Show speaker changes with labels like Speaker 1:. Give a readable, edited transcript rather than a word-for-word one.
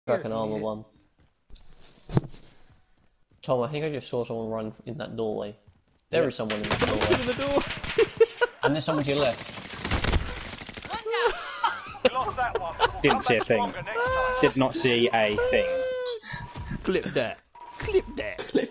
Speaker 1: Crack an armor one. Tom, I think I just saw someone run in that doorway. There is someone in that doorway.
Speaker 2: In the door.
Speaker 1: And there's someone to your left.
Speaker 3: Didn't see a thing. Did not see a thing.
Speaker 2: Clip that. Clip that.